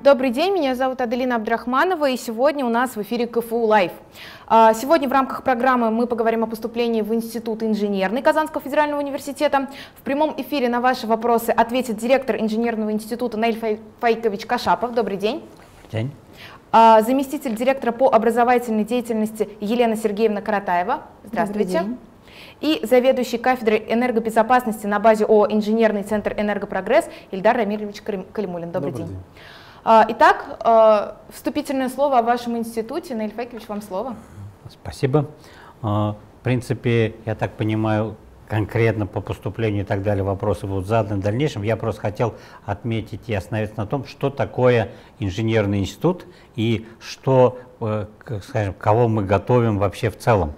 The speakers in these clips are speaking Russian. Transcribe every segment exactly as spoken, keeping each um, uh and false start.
Добрый день, меня зовут Аделина Абдрахманова, и сегодня у нас в эфире КФУ Лайв. Сегодня в рамках программы мы поговорим о поступлении в Институт инженерный Казанского федерального университета. В прямом эфире на ваши вопросы ответит директор инженерного института Наиль Фаикович Кашапов. Добрый день. Добрый день. Заместитель директора по образовательной деятельности Елена Сергеевна Каратаева. Здравствуйте. И заведующий кафедрой энергобезопасности на базе ООО «Инженерный центр Энергопрогресс» Ильдар Рамилевич Калимуллин. Добрый, Добрый день. день. Итак, вступительное слово о вашем институте. Наиль Фаикович, вам слово. Спасибо. В принципе, я так понимаю, конкретно по поступлению и так далее вопросы будут заданы в дальнейшем. Я просто хотел отметить и остановиться на том, что такое инженерный институт и что, скажем, кого мы готовим вообще в целом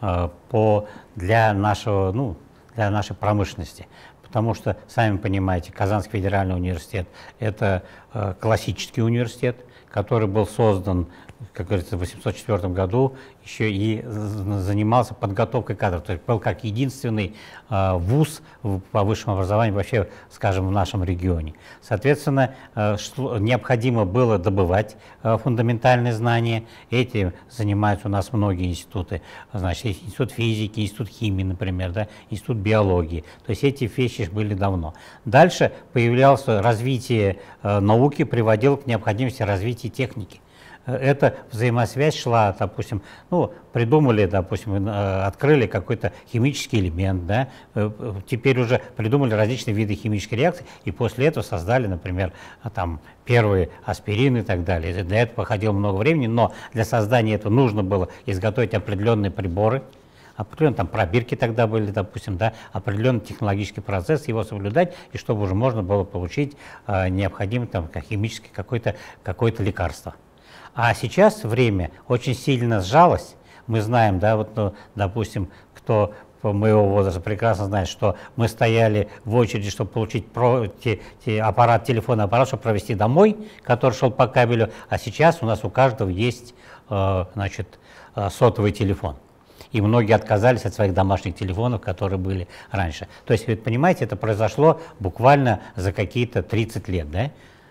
по, для, нашего, ну, для нашей промышленности. Потому что, сами понимаете, Казанский федеральный университет – это э, классический университет, который был создан, как говорится, в тысяча восемьсот четвёртом году, еще и занимался подготовкой кадров. То есть был как единственный э, вуз по высшему образованию вообще, скажем, в нашем регионе. Соответственно, э, что, необходимо было добывать э, фундаментальные знания. Этим занимаются у нас многие институты. Значит, институт физики, институт химии, например, да, институт биологии. То есть эти вещи были давно. Дальше появлялось развитие э, науки, приводило к необходимости развития техники. Эта взаимосвязь шла, допустим, ну, придумали, допустим, открыли какой-то химический элемент, да, теперь уже придумали различные виды химических реакций, и после этого создали, например, там, первые аспирины и так далее. Для этого походило много времени, но для создания этого нужно было изготовить определенные приборы, определенные там пробирки тогда были, допустим, да, определенный технологический процесс, его соблюдать, и чтобы уже можно было получить э, необходимое там, химическое какое-то какое-то лекарство. А сейчас время очень сильно сжалось. Мы знаем, да, вот, ну, допустим, кто по моего возраста прекрасно знает, что мы стояли в очереди, чтобы получить про, те, те, аппарат, телефонный аппарат, чтобы провести домой, который шел по кабелю, а сейчас у нас у каждого есть э, значит, сотовый телефон. И многие отказались от своих домашних телефонов, которые были раньше. То есть, вы понимаете, это произошло буквально за какие-то тридцать лет, да?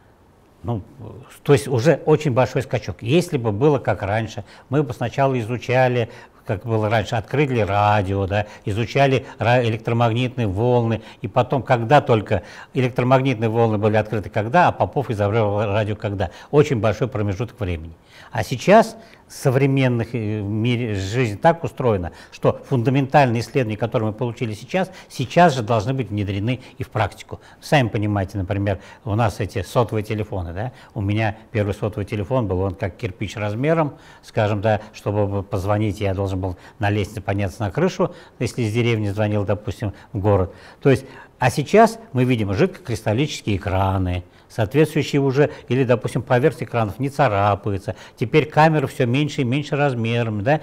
Ну, то есть уже очень большой скачок. Если бы было как раньше, мы бы сначала изучали, как было раньше, открыли радио, да, изучали электромагнитные волны, и потом, когда только электромагнитные волны были открыты, когда, а Попов изобрел радио когда. Очень большой промежуток времени. А сейчас в современных мире жизнь так устроена, что фундаментальные исследования, которые мы получили сейчас, сейчас же должны быть внедрены и в практику. Сами понимаете, например, у нас эти сотовые телефоны, да, у меня первый сотовый телефон был, он как кирпич размером, скажем, да, чтобы позвонить, я должен был на лестнице подняться на крышу, если из деревни звонил, допустим, в город. То есть, а сейчас мы видим жидкокристаллические экраны, соответствующие уже, или, допустим, поверхность экранов не царапается. Теперь камеры все меньше и меньше размерами, да?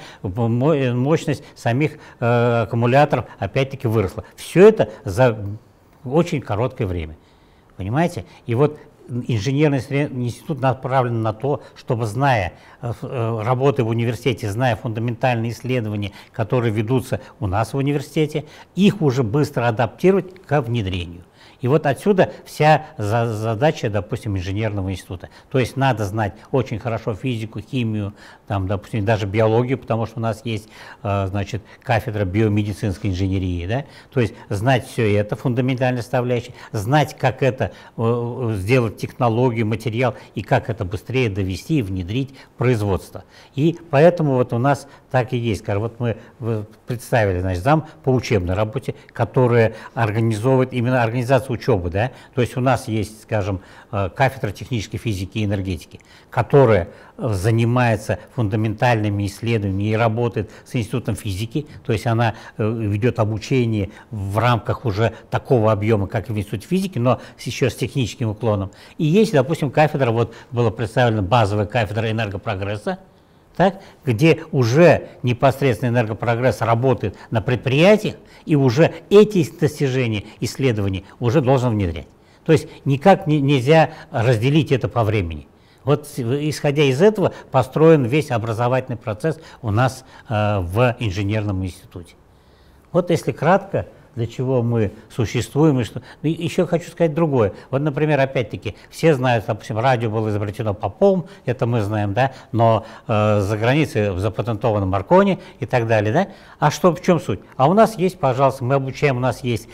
Мощность самих э, аккумуляторов опять-таки выросла. Все это за очень короткое время. Понимаете? И вот инженерный институт направлен на то, чтобы, зная э, работы в университете, зная фундаментальные исследования, которые ведутся у нас в университете, их уже быстро адаптировать к внедрению. И вот отсюда вся за задача, допустим, инженерного института. То есть надо знать очень хорошо физику, химию, там, допустим, даже биологию, потому что у нас есть, э, значит, кафедра биомедицинской инженерии, да? То есть знать все это, фундаментальная составляющая, знать, как это э, сделать технологию, материал, и как это быстрее довести и внедрить в производство. И поэтому вот у нас так и есть. Скажем, вот мы представили, значит, зам по учебной работе, которая организовывает именно организацию учебы, да, то есть у нас есть, скажем, кафедра технической физики и энергетики, которая занимается фундаментальными исследованиями и работает с институтом физики, то есть она ведет обучение в рамках уже такого объема, как и в институте физики, но еще с техническим уклоном. И есть, допустим, кафедра, вот была представлена базовая кафедра энергопрогресса, так, где уже непосредственно энергопрогресс работает на предприятиях, и уже эти достижения, исследования уже должен внедрять. То есть никак не, нельзя разделить это по времени. Вот исходя из этого построен весь образовательный процесс у нас э, в инженерном институте. Вот если кратко, для чего мы существуем. И что... И еще хочу сказать другое. Вот, например, опять-таки, все знают, допустим, радио было изобретено Попом, это мы знаем, да, но э, за границей запатентовано Маркони и так далее, да. А что, в чем суть? А у нас есть, пожалуйста, мы обучаем, у нас есть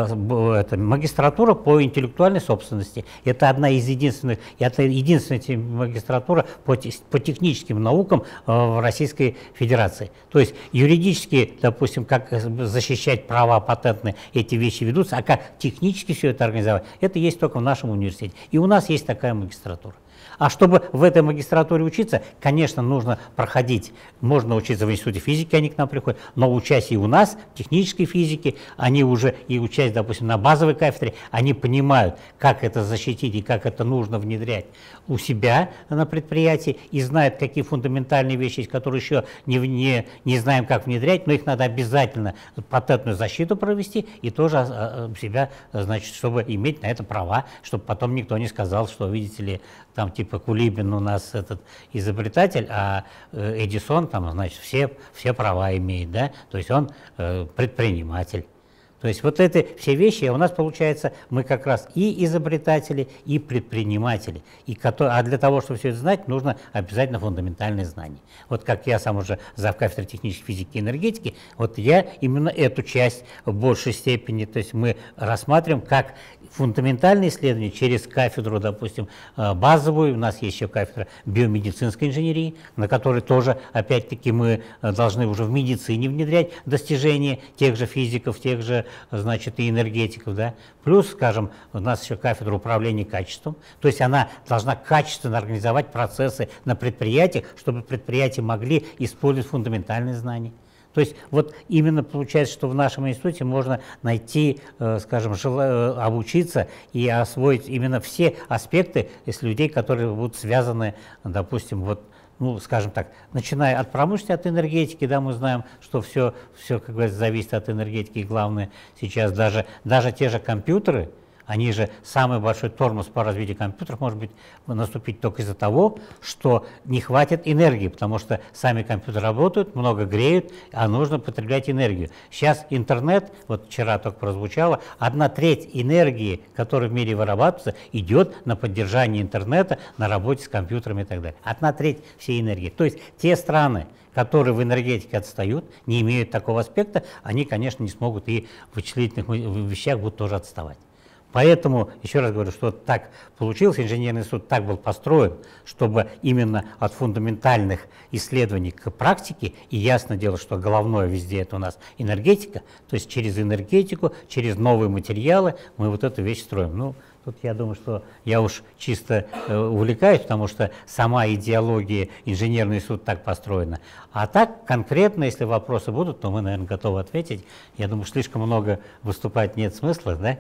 э, это, магистратура по интеллектуальной собственности. Это одна из единственных, это единственная магистратура по, по техническим наукам э, в Российской Федерации. То есть юридически, допустим, как защищать права патентные, эти вещи ведутся, а как технически все это организовать, это есть только в нашем университете. И у нас есть такая магистратура. А чтобы в этой магистратуре учиться, конечно, нужно проходить, можно учиться в институте физики, они к нам приходят, но учась и у нас, в технической физике, они уже, и учась, допустим, на базовой кафедре, они понимают, как это защитить и как это нужно внедрять у себя на предприятии, и знают, какие фундаментальные вещи есть, которые еще не, не, не знаем, как внедрять, но их надо обязательно патентную защиту провести и тоже у себя, значит, чтобы иметь на это права, чтобы потом никто не сказал, что, видите ли, там типа Кулибин у нас этот изобретатель, а Эдисон там, значит, все, все права имеет, да, то есть он э, предприниматель. То есть вот это все вещи, а у нас получается, мы как раз и изобретатели, и предприниматели. И, а для того, чтобы все это знать, нужно обязательно фундаментальные знания. Вот как я сам уже завкафедрой технической физики и энергетики, вот я именно эту часть в большей степени, то есть мы рассматриваем как фундаментальные исследования через кафедру, допустим, базовую, у нас есть еще кафедра биомедицинской инженерии, на которой тоже, опять-таки, мы должны уже в медицине внедрять достижения тех же физиков, тех же, значит, и энергетиков, да. Плюс, скажем, у нас еще кафедра управления качеством, то есть она должна качественно организовать процессы на предприятиях, чтобы предприятия могли использовать фундаментальные знания. То есть вот именно получается, что в нашем институте можно найти, э, скажем, желаю, обучиться и освоить именно все аспекты из людей, которые будут связаны, допустим, вот, ну, скажем так, начиная от промышленности, от энергетики, да, мы знаем, что все, все, как говорится, зависит от энергетики, и главное сейчас даже, даже те же компьютеры, они же самый большой тормоз по развитию компьютеров может быть наступить только из-за того, что не хватит энергии, потому что сами компьютеры работают, много греют, а нужно потреблять энергию. Сейчас интернет, вот вчера только прозвучало, одна треть энергии, которая в мире вырабатывается, идет на поддержание интернета, на работе с компьютерами и так далее. Одна треть всей энергии. То есть те страны, которые в энергетике отстают, не имеют такого аспекта, они, конечно, не смогут и в вычислительных вещах будут тоже отставать. Поэтому, еще раз говорю, что так получилось, инженерный институт так был построен, чтобы именно от фундаментальных исследований к практике, и ясно дело, что головное везде это у нас энергетика, то есть через энергетику, через новые материалы мы вот эту вещь строим. Ну, тут я думаю, что я уж чисто э, увлекаюсь, потому что сама идеология инженерный институт так построена. А так конкретно, если вопросы будут, то мы, наверное, готовы ответить. Я думаю, слишком много выступать нет смысла, да?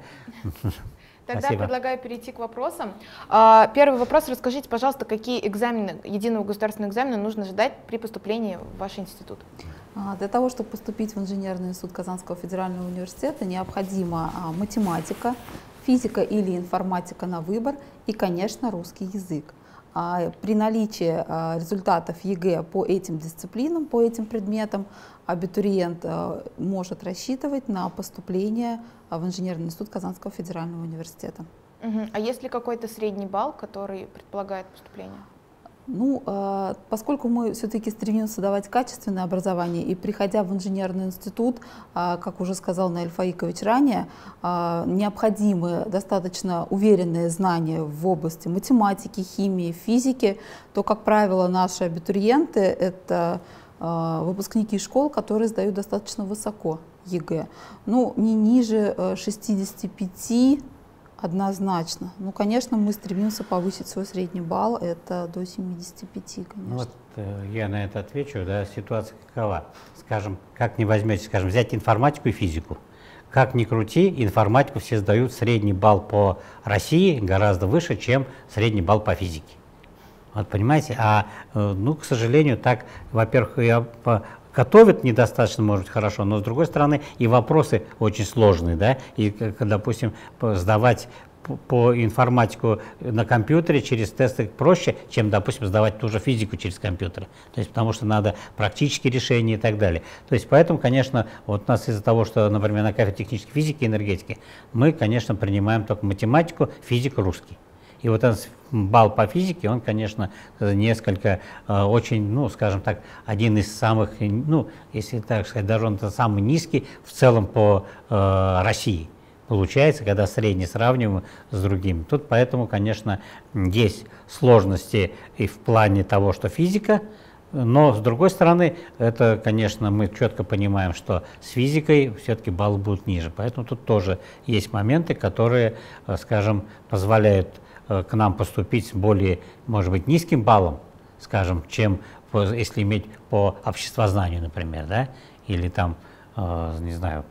Тогда Спасибо. Предлагаю перейти к вопросам. Первый вопрос. Расскажите, пожалуйста, какие экзамены, единого государственного экзамена нужно ждать при поступлении в ваш институт? Для того, чтобы поступить в инженерный институт Казанского федерального университета, необходима математика, физика или информатика на выбор и, конечно, русский язык. При наличии результатов ЕГЭ по этим дисциплинам, по этим предметам, абитуриент может рассчитывать на поступление в инженерный институт Казанского федерального университета. Угу. А есть ли какой-то средний балл, который предполагает поступление? Ну, э, поскольку мы все-таки стремимся давать качественное образование, и приходя в инженерный институт, э, как уже сказал Наиль Фаикович ранее, э, необходимы достаточно уверенные знания в области математики, химии, физики, то, как правило, наши абитуриенты — это э, выпускники школ, которые сдают достаточно высоко ЕГЭ, ну, не ниже э, шестидесяти пяти. Однозначно. Ну, конечно, мы стремимся повысить свой средний балл, это до семидесяти пяти, конечно. Ну, вот э, я на это отвечу, да, ситуация какова. Скажем, как не возьмете, скажем, взять информатику и физику. Как ни крути, информатику все сдают, средний балл по России гораздо выше, чем средний балл по физике. Вот понимаете, а, э, ну, к сожалению, так, во-первых, я по готовят недостаточно, может быть, хорошо, но, с другой стороны, и вопросы очень сложные, да, и, допустим, сдавать по информатику на компьютере через тесты проще, чем, допустим, сдавать ту же физику через компьютер. То есть, потому что надо практические решения и так далее. То есть, поэтому, конечно, вот у нас из-за того, что, например, на кафедре технической физики и энергетики, мы, конечно, принимаем только математику, физику, русский. И вот этот балл по физике, он, конечно, несколько, э, очень, ну, скажем так, один из самых, ну, если так сказать, даже он самый низкий в целом по э, России. Получается, когда средний сравниваем с другими. Тут поэтому, конечно, есть сложности и в плане того, что физика, но с другой стороны, это, конечно, мы четко понимаем, что с физикой все-таки баллы будут ниже. Поэтому тут тоже есть моменты, которые, скажем, позволяют к нам поступить с более, может быть, низким баллом, скажем, чем если иметь по обществознанию, например, да, или там, не знаю,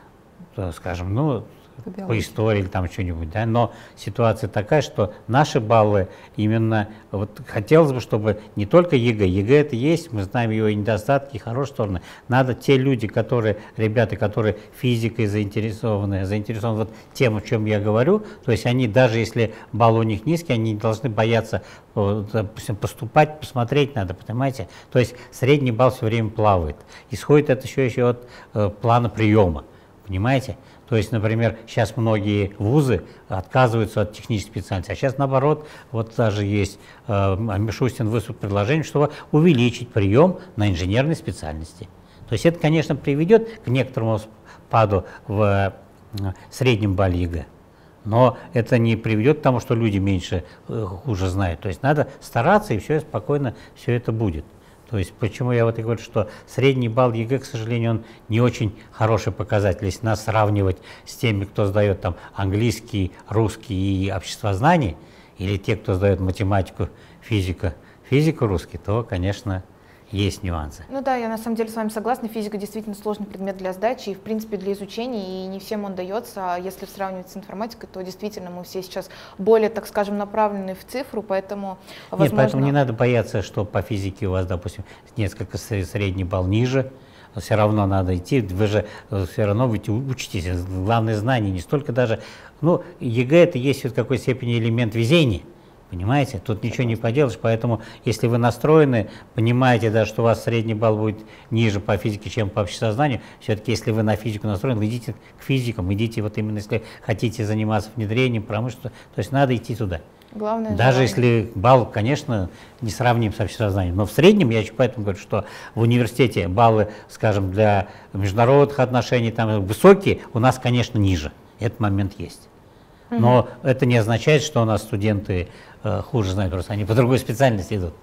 скажем, ну, по, по истории или там что-нибудь, да, но ситуация такая, что наши баллы именно, вот хотелось бы, чтобы не только ЕГЭ, ЕГЭ это есть, мы знаем его и недостатки, и хорошие стороны, надо те люди, которые, ребята, которые физикой заинтересованы, заинтересованы вот тем, о чем я говорю, то есть они, даже если балл у них низкий, они не должны бояться, допустим, поступать, посмотреть надо, понимаете, то есть средний балл все время плавает, исходит это еще, еще от э, плана приема, понимаете? То есть, например, сейчас многие вузы отказываются от технической специальности, а сейчас наоборот, вот даже есть, э, Мишустин выступил предложение, чтобы увеличить прием на инженерные специальности. То есть это, конечно, приведет к некоторому спаду в э, среднем балле ЕГЭ, но это не приведет к тому, что люди меньше, э, хуже знают. То есть надо стараться, и все спокойно, все это будет. То есть почему я вот и говорю, что средний балл ЕГЭ, к сожалению, он не очень хороший показатель. Если нас сравнивать с теми, кто сдает там английский, русский и обществознание, или те, кто сдает математику, физику, физику, русский, то, конечно, есть нюансы. Ну да, я на самом деле с вами согласна. Физика действительно сложный предмет для сдачи и, в принципе, для изучения, и не всем он дается. А если сравнивать с информатикой, то действительно мы все сейчас более, так скажем, направлены в цифру, поэтому, возможно... Нет, поэтому не надо бояться, что по физике у вас, допустим, несколько средний балл ниже, все равно надо идти, вы же все равно вы учитесь. Главное знание не столько даже... Ну, ЕГЭ это есть в какой степени элемент везения. Понимаете, тут ничего не поделаешь, поэтому если вы настроены, понимаете, да, что у вас средний балл будет ниже по физике, чем по обществознанию, все-таки если вы на физику настроены, идите к физикам, идите вот именно, если хотите заниматься внедрением, промышленностью, то есть надо идти туда. Главное, даже желание. Если балл, конечно, не сравним с обществознанием, но в среднем, я еще поэтому говорю, что в университете баллы, скажем, для международных отношений там высокие, у нас, конечно, ниже, этот момент есть. Но угу. это не означает, что у нас студенты э, хуже знают, просто они по другой специальности идут.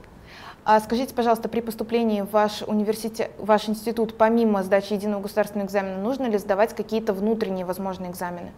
А скажите, пожалуйста, при поступлении в ваш университет, в ваш институт, помимо сдачи единого государственного экзамена, нужно ли сдавать какие-то внутренние возможные экзамены?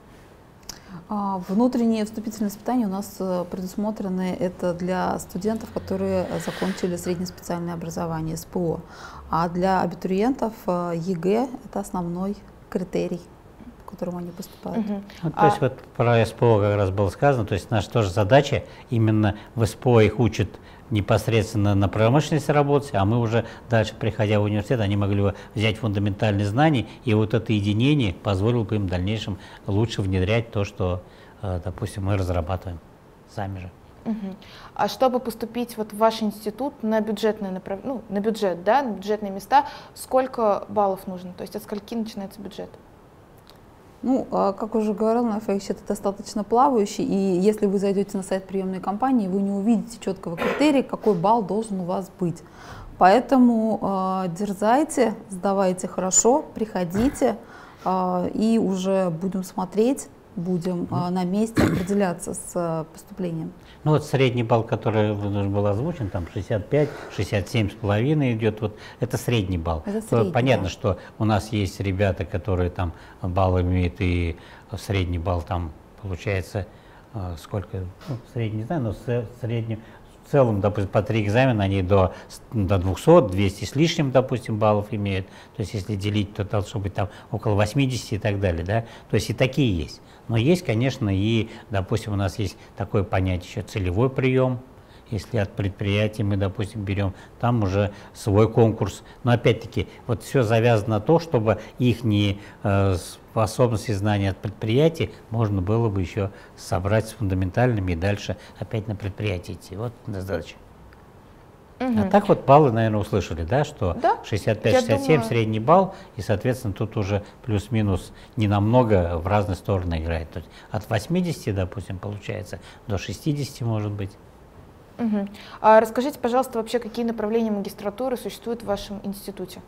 А, внутренние вступительные испытания у нас предусмотрены, это для студентов, которые закончили среднеспециальное образование, СПО. А для абитуриентов ЕГЭ – это основной критерий, к которому они поступают. Угу. Ну, то а... есть вот про СПО как раз было сказано, то есть наша тоже задача, именно в СПО их учат непосредственно на промышленности работать, а мы уже дальше, приходя в университет, они могли бы взять фундаментальные знания, и вот это единение позволило бы им в дальнейшем лучше внедрять то, что, допустим, мы разрабатываем сами же. Угу. А чтобы поступить вот в ваш институт на бюджетное направ... ну, на бюджет, да, на бюджетные места, сколько баллов нужно? То есть от скольки начинается бюджет? Ну, как уже говорил Нафаевич, это достаточно плавающий, и если вы зайдете на сайт приемной компании, вы не увидите четкого критерия, какой балл должен у вас быть. Поэтому э, дерзайте, сдавайте хорошо, приходите, э, и уже будем смотреть, будем э, на месте определяться с э, поступлением. Ну вот средний балл, который был озвучен, там шестьдесят пять — шестьдесят семь с половиной идет, вот это средний балл. Это средний, понятно, да. Что у нас есть ребята, которые там балл имеют, и средний балл там получается сколько, ну, средний не знаю, но в среднем, в целом, допустим, по три экзамена они до, до двухсот, двухсот с лишним, допустим, баллов имеют. То есть если делить, то должно быть там около восьмидесяти и так далее, да. То есть и такие есть. Но есть, конечно, и, допустим, у нас есть такое понятие еще целевой прием. если от предприятий мы, допустим, берем, там уже свой конкурс. Но опять-таки, вот все завязано на то, чтобы их не э, способности знания от предприятий можно было бы еще собрать с фундаментальными и дальше опять на предприятие идти. Вот задача. Угу. А так вот баллы, наверное, услышали, да, что да? шестьдесят пять шестьдесят семь думаю... средний балл, и, соответственно, тут уже плюс-минус не намного в разные стороны играет. То есть от восьмидесяти, допустим, получается, до шестидесяти может быть. Угу. А расскажите, пожалуйста, вообще, какие направления магистратуры существуют в вашем институте?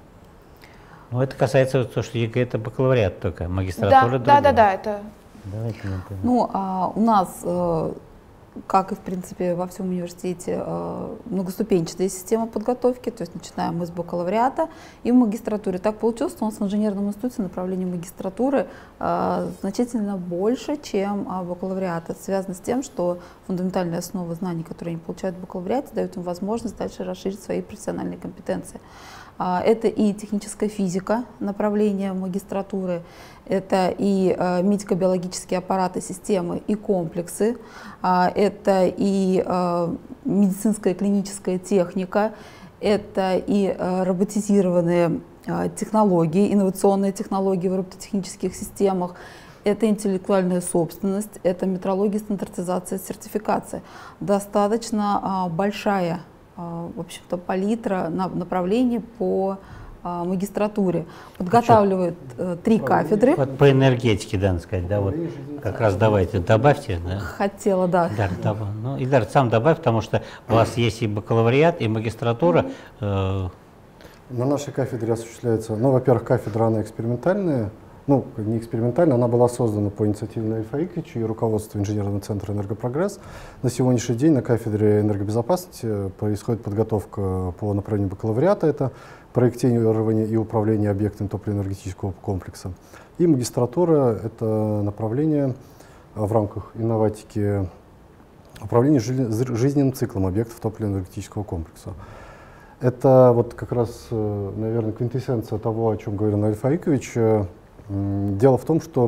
Ну, это касается того, что ЕГЭ это бакалавриат только, магистратура да, да, да, да, это... Давайте, ну, а у нас... Э как и, в принципе, во всем университете, многоступенчатая система подготовки, то есть начинаем мы с бакалавриата и в магистратуре. Так получилось, что у нас в инженерном институте направление магистратуры значительно больше, чем бакалавриат. Это связано с тем, что фундаментальные основы знаний, которые они получают в бакалавриате, дают им возможность дальше расширить свои профессиональные компетенции. Это и техническая физика, направление магистратуры, это и э, медико-биологические аппараты, системы и комплексы, э, это и э, медицинская и клиническая техника, это и э, роботизированные э, технологии, инновационные технологии в робототехнических системах, это интеллектуальная собственность, это метрология, стандартизация, сертификация. Достаточно э, большая э, в общем-то, палитра на, направлений по магистратуре. Подготавливают э, три кафедры. Вот по энергетике, да, надо сказать, да, вот как раз давайте, добавьте. Да. Хотела, да. Идар, доб... ну, Идар, сам добавь, потому что у вас есть и бакалавриат, и магистратура. Э... На нашей кафедре осуществляется, ну, во-первых, кафедра, она экспериментальная, ну, не экспериментальная, она была создана по инициативе Альфа Иковича и руководству инженерного центра «Энергопрогресс». На сегодняшний день на кафедре энергобезопасности происходит подготовка по направлению бакалавриата, это проектирование и управление объектами топливно-энергетического комплекса. И магистратура — это направление в рамках инноватики управления жизненным циклом объектов топливно-энергетического комплекса. Это вот как раз, наверное, квинтэссенция того, о чем говорил Альфа Икович. Дело в том, что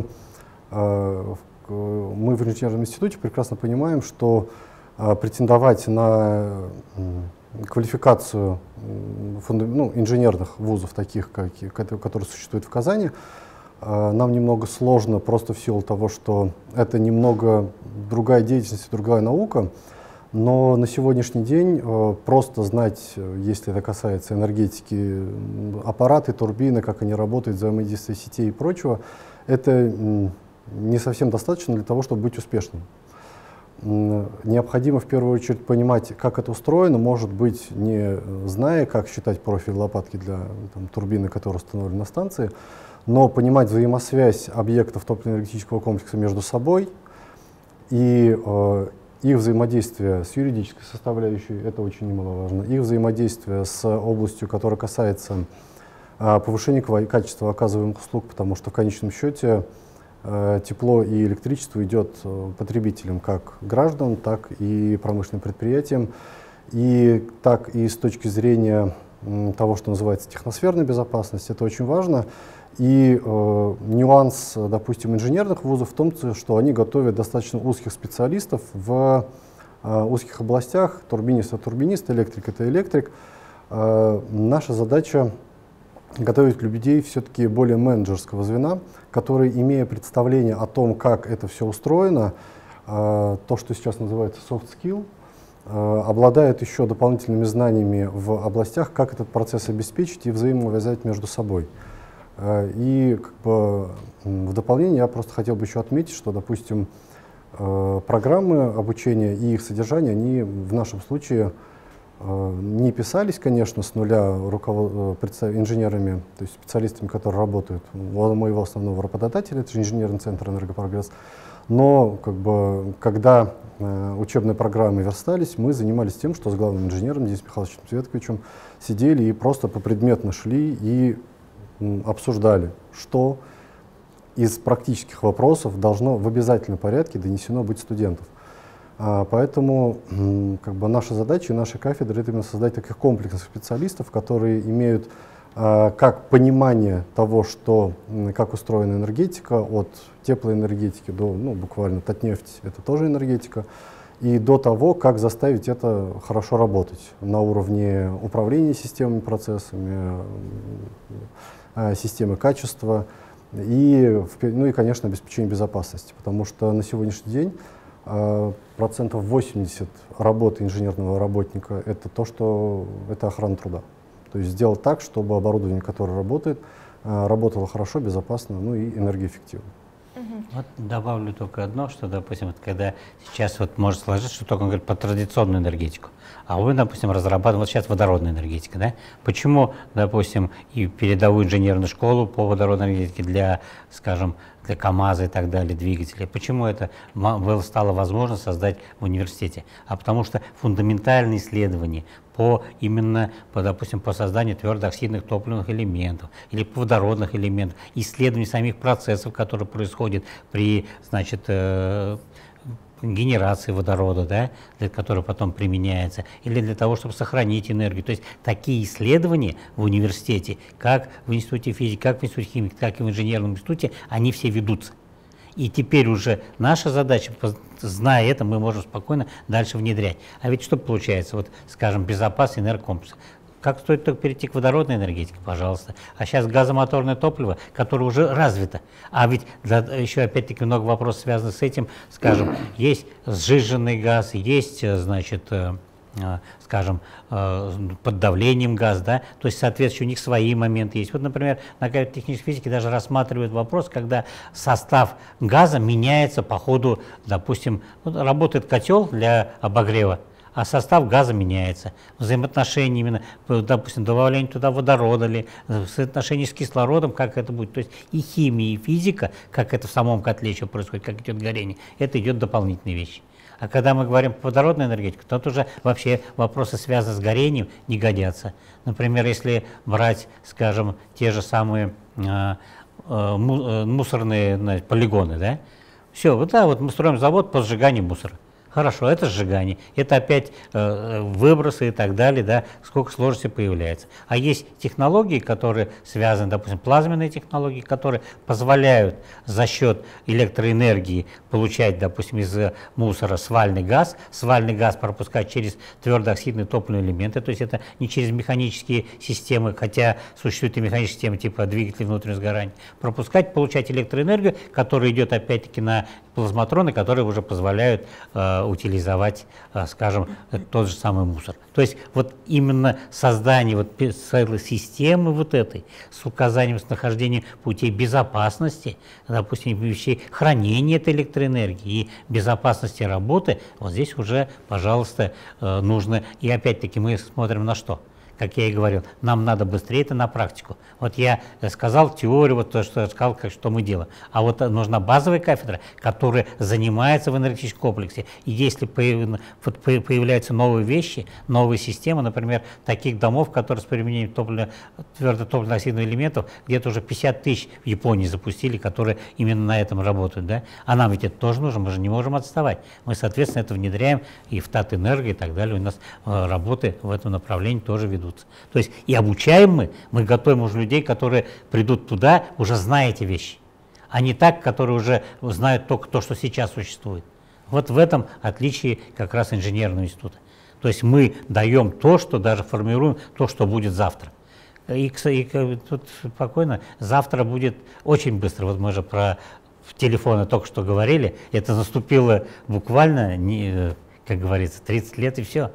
мы в инженерном институте прекрасно понимаем, что претендовать на квалификацию ну, инженерных вузов, таких, как, которые существуют в Казани, нам немного сложно просто в силу того, что это немного другая деятельность, другая наука, но на сегодняшний день просто знать, если это касается энергетики, аппараты, турбины, как они работают, взаимодействие сетей и прочего, это не совсем достаточно для того, чтобы быть успешным. Необходимо в первую очередь понимать, как это устроено, может быть, не зная, как считать профиль лопатки для там, турбины, которая установлена на станции, но понимать взаимосвязь объектов топливно-энергетического комплекса между собой и э, их взаимодействие с юридической составляющей, это очень немаловажно, их взаимодействие с областью, которая касается э, повышения качества оказываемых услуг, потому что в конечном счете тепло и электричество идет потребителям, как граждан, так и промышленным предприятиям, и так и с точки зрения того, что называется техносферная безопасность, это очень важно. И э, нюанс, допустим, инженерных вузов в том, что они готовят достаточно узких специалистов в э, узких областях, турбинист — это турбинист, электрик — это электрик. Э, наша задача готовить людей все-таки более менеджерского звена, которые, имея представление о том, как это все устроено, э, то, что сейчас называется soft skill, э, обладают еще дополнительными знаниями в областях, как этот процесс обеспечить и взаимоувязать между собой. Э, и как бы, в дополнение я просто хотел бы еще отметить, что, допустим, э, программы обучения и их содержание, они в нашем случае не писались, конечно, с нуля руковод... инженерами, то есть специалистами, которые работают у моего основного работодателя, это же инженерный центр «Энергопрогресс». Но как бы, когда э, учебные программы верстались, мы занимались тем, что с главным инженером Денисом Михайловичем Цветковичем сидели и просто попредметно шли и м, обсуждали, что из практических вопросов должно в обязательном порядке донесено быть студентам. Поэтому как бы, наша задача и наша кафедра — это именно создать таких комплексных специалистов, которые имеют как понимание того, что, как устроена энергетика, от теплоэнергетики до ну, буквально Татнефть — это тоже энергетика, и до того, как заставить это хорошо работать на уровне управления системами, процессами, системы качества и, ну и, конечно, обеспечения безопасности. Потому что на сегодняшний день процентов восемьдесят работы инженерного работника — это то, что это охрана труда. То есть сделать так, чтобы оборудование, которое работает, работало хорошо, безопасно, ну и энергоэффективно. Вот добавлю только одно, что, допустим, вот когда сейчас вот может сложиться, что только он говорит по традиционную энергетику, а вы, допустим, разрабатываете, вот сейчас водородная энергетика, да? Почему, допустим, и передовую инженерную школу по водородной энергетике для, скажем, для КАМАЗа и так далее, двигателей, почему это стало возможно создать в университете? А потому что фундаментальные исследования по именно, по, допустим, по созданию твердооксидных топливных элементов или по водородных элементов, исследование самих процессов, которые происходят при, значит, э, генерации водорода, да, для которого потом применяется, или для того, чтобы сохранить энергию. То есть такие исследования в университете, как в Институте физики, как в Институте химии, так и в инженерном институте, они все ведутся. И теперь уже наша задача, зная это, мы можем спокойно дальше внедрять. А ведь что получается? Вот, скажем, безопасный энергокомплекс. Как стоит только перейти к водородной энергетике, пожалуйста. А сейчас газомоторное топливо, которое уже развито. А ведь для, еще опять-таки много вопросов связано с этим. Скажем, есть сжиженный газ, есть, значит, скажем, под давлением газ, да, то есть, соответственно, у них свои моменты есть. Вот, например, на кафедре технической физики даже рассматривают вопрос, когда состав газа меняется по ходу, допустим, вот работает котел для обогрева, а состав газа меняется. Взаимоотношения именно, допустим, добавление туда водорода или соотношение с кислородом, как это будет. То есть и химия, и физика, как это в самом котле еще происходит, как идет горение, это идет дополнительные вещи. А когда мы говорим по водородной энергетике, то тут уже вообще вопросы, связанные с горением, не годятся. Например, если брать, скажем, те же самые э, э, мусорные, значит, полигоны, да? Все, вот, да, вот мы строим завод по сжиганию мусора. Хорошо, это сжигание, это опять э, выбросы и так далее, да, сколько сложностей появляется. А есть технологии, которые связаны, допустим, плазменные технологии, которые позволяют за счет электроэнергии получать, допустим, из мусора свальный газ, свальный газ пропускать через твердооксидные топливные элементы, то есть это не через механические системы, хотя существуют и механические системы типа двигателей внутреннего сгорания, пропускать, получать электроэнергию, которая идет опять-таки на плазматроны, которые уже позволяют э, утилизовать, э, скажем, тот же самый мусор. То есть вот именно создание вот целой системы вот этой с указанием, с нахождением путей безопасности, допустим, вещей хранения этой электроэнергии и безопасности работы, вот здесь уже, пожалуйста, э, нужно. И опять-таки мы смотрим на что? Как я и говорил, нам надо быстрее это на практику. Вот я сказал теорию, вот то, что я сказал, как, что мы делаем. А вот нужна базовая кафедра, которая занимается в энергетическом комплексе. И если появляются новые вещи, новые системы, например, таких домов, которые с применением топлива, твердотопливно-оксидных элементов, где-то уже пятьдесят тысяч в Японии запустили, которые именно на этом работают. Да? А нам ведь это тоже нужно, мы же не можем отставать. Мы, соответственно, это внедряем и в Татэнерго и так далее. У нас работы в этом направлении тоже ведут. То есть и обучаем мы, мы готовим уже людей, которые придут туда, уже зная эти вещи, а не так, которые уже знают только то, что сейчас существует. Вот в этом отличие как раз инженерного института. То есть мы даем то, что даже формируем, то, что будет завтра. И, и тут спокойно, завтра будет очень быстро. Вот мы же про телефоны только что говорили, это наступило буквально, не, как говорится, тридцать лет и все.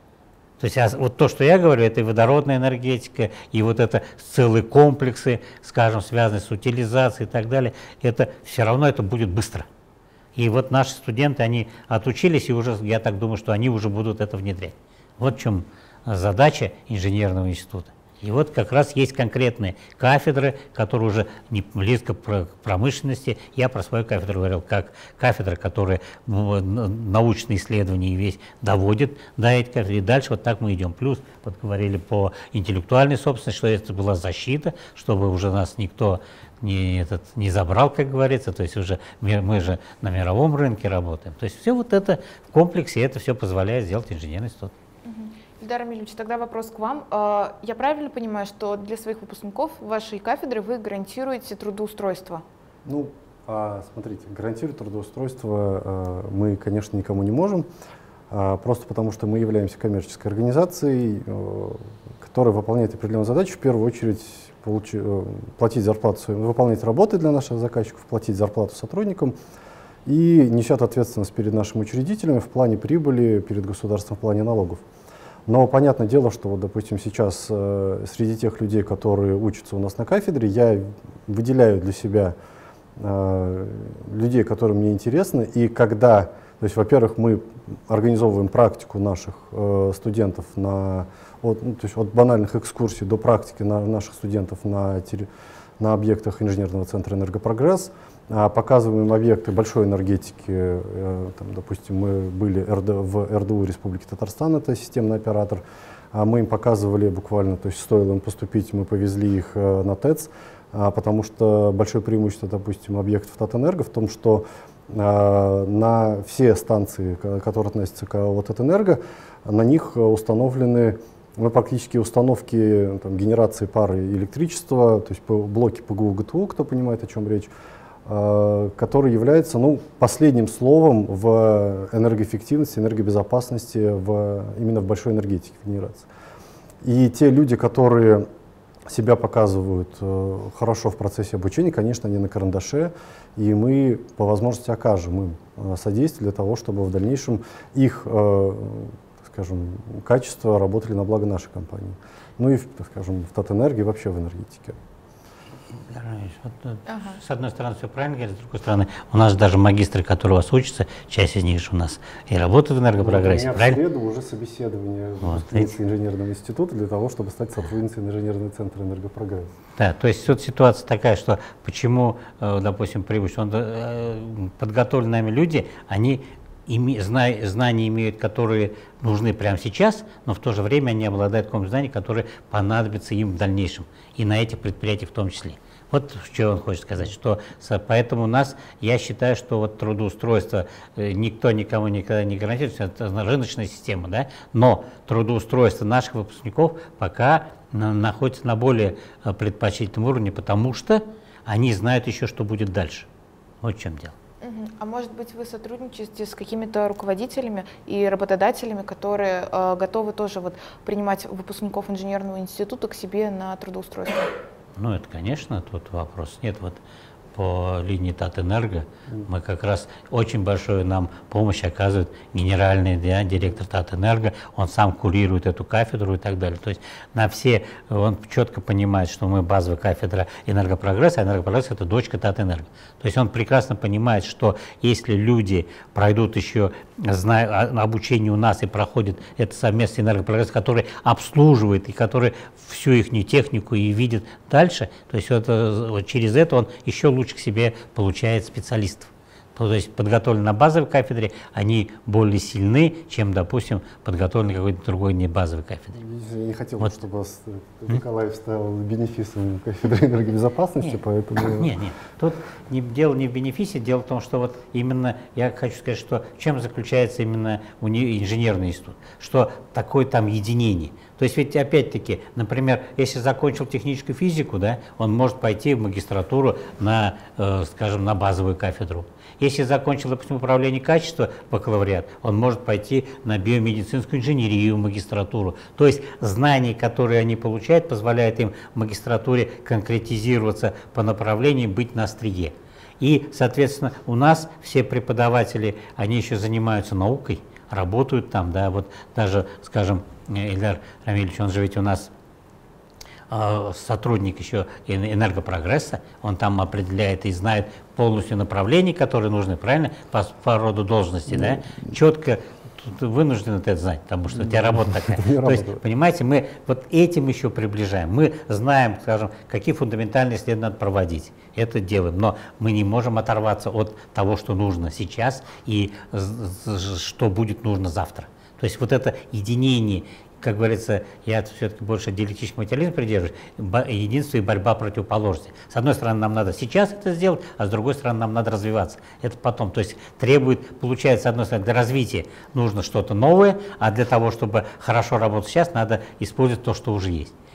То есть а вот то, что я говорю, это и водородная энергетика, и вот это целые комплексы, скажем, связанные с утилизацией и так далее, это все равно это будет быстро. И вот наши студенты, они отучились, и уже, я так думаю, что они уже будут это внедрять. Вот в чем задача инженерного института. И вот как раз есть конкретные кафедры, которые уже не близко к промышленности. Я про свою кафедру говорил, как кафедра, которая научные исследования и весь доводит до этих кафедр. И дальше вот так мы идем. Плюс, вот говорили по интеллектуальной собственности, что это была защита, чтобы уже нас никто не, этот, не забрал, как говорится. То есть уже мы, мы же на мировом рынке работаем. То есть все вот это в комплексе, это все позволяет сделать инженерный институт. Ильдар Амильевич, тогда вопрос к вам. Я правильно понимаю, что для своих выпускников вашей кафедры вы гарантируете трудоустройство? Ну, А, смотрите, гарантировать трудоустройство а, мы, конечно, никому не можем, а, просто потому что мы являемся коммерческой организацией, а, которая выполняет определенную задачу, в первую очередь получи, а, платить зарплату своим, выполнять работы для наших заказчиков, платить зарплату сотрудникам и несет ответственность перед нашими учредителями в плане прибыли, перед государством в плане налогов. Но понятное дело, что, вот, допустим, сейчас э, среди тех людей, которые учатся у нас на кафедре, я выделяю для себя э, людей, которые мне интересны. И когда, то есть, во-первых, мы организовываем практику наших э, студентов на, от, ну, то есть от банальных экскурсий до практики на, наших студентов на, на объектах инженерного центра «Энергопрогресс». Показываем объекты большой энергетики, там, допустим, мы были в эр дэ у Республики Татарстан, это системный оператор, мы им показывали буквально, то есть стоило им поступить, мы повезли их на ТЭЦ, потому что большое преимущество, допустим, объектов Татэнерго в том, что на все станции, которые относятся к АО Татэнерго, на них установлены ну, практически установки там, генерации пары электричества, то есть блоки пэ гэ у гэ тэ у, кто понимает, о чем речь, который является ну, последним словом в энергоэффективности, энергобезопасности в, именно в большой энергетике в генерации. И те люди, которые себя показывают э, хорошо в процессе обучения, конечно, они на карандаше, и мы по возможности окажем им э, содействие для того, чтобы в дальнейшем их э, скажем, качества работали на благо нашей компании. Ну и, скажем, в Татэнерго и вообще в энергетике. Вот, ага. С одной стороны, все правильно говорит, с другой стороны, у нас даже магистры, которые у вас учатся, часть из них же у нас и работают в «Энергопрогрессе», вот правильно? У меня в среду уже собеседование Вот, выпускницы инженерного института для того, чтобы стать сотрудницей инженерного центра «Энергопрогресс». Да, то есть вот ситуация такая, что почему, допустим, преимущество, подготовленные нами люди, они Име, зна, знания имеют, которые нужны прямо сейчас, но в то же время они обладают каким-то знанием, которые понадобятся им в дальнейшем, и на этих предприятиях в том числе. Вот что он хочет сказать, что поэтому у нас, я считаю, что вот трудоустройство никто никому никогда не гарантирует, это рыночная система, да, но трудоустройство наших выпускников пока находится на более предпочтительном уровне, потому что они знают еще, что будет дальше. Вот в чем дело. А может быть, вы сотрудничаете с какими-то руководителями и работодателями, которые э, готовы тоже вот, принимать выпускников инженерного института к себе на трудоустройство? Ну, это, конечно, тут вопрос нет. Вот по линии Татэнерго мы как раз очень большую нам помощь оказывает генеральный да, директор Татэнерго, он сам курирует эту кафедру и так далее. То есть на все, он четко понимает, что мы базовая кафедра Энергопрогресса, а Энергопрогресс это дочка Татэнерго. То есть он прекрасно понимает, что если люди пройдут еще зная, обучение у нас и проходят это совместный Энергопрогресс, который обслуживает и который всю их технику и видит дальше, то есть это, вот через это он еще лучше к себе получает специалистов. То есть подготовленные на базовой кафедре, они более сильны, чем, допустим, подготовленные какой-то другой не базовой кафедре. Я не хотел, вот. чтобы М? Николаев ставил бенефисом кафедры энергобезопасности, нет, поэтому… Нет, нет, тут не, дело не в бенефисе, дело в том, что вот именно, я хочу сказать, что в чем заключается именно уни, инженерный институт, что такое там единение. То есть ведь опять-таки, например, если закончил техническую физику, да, он может пойти в магистратуру на, э, скажем, на базовую кафедру. Если закончил, допустим, управление качества, бакалавриат, он может пойти на биомедицинскую инженерию, магистратуру. То есть знания, которые они получают, позволяют им в магистратуре конкретизироваться по направлениям, быть на острие. И, соответственно, у нас все преподаватели, они еще занимаются наукой, работают там, да, вот даже, скажем, Ильдар Рамилевич, он же ведь у нас э, сотрудник еще Энергопрогресса, он там определяет и знает полностью направления, которые нужны, правильно, по, по роду должности, да, четко вынужден это знать, потому что у тебя работа такая. То есть, понимаете, мы вот этим еще приближаем. Мы знаем, скажем, какие фундаментальные исследования надо проводить. Это делаем, но мы не можем оторваться от того, что нужно сейчас и что будет нужно завтра. То есть вот это единение, как говорится, я все-таки больше диалектического материализма придерживаюсь, единство и борьба противоположностей. С одной стороны, нам надо сейчас это сделать, а с другой стороны, нам надо развиваться. Это потом. То есть требует, получается, с одной стороны, для развития нужно что-то новое, а для того, чтобы хорошо работать сейчас, надо использовать то, что уже есть.